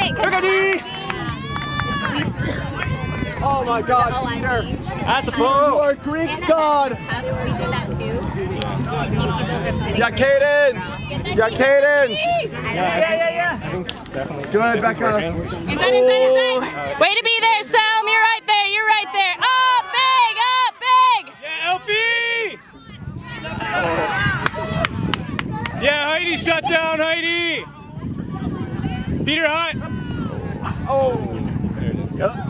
Rickety! Oh my God, Peter! That's a pull! You are Greek God! We did that too. Yeah, cadence! Yeah, cadence! Yeah. I think definitely. Good, Becca. Inside. Way to be there, Sam. You're right there. You're right there. Up big. Yeah, LP! Yeah, Heidi, shut down, Heidi! Peter, hot! Oh! There it is. Yep.